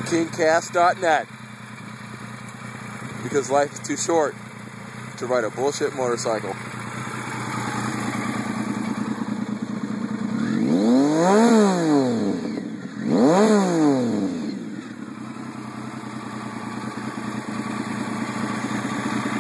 kingcast.net, because life is too short to ride a bullshit motorcycle.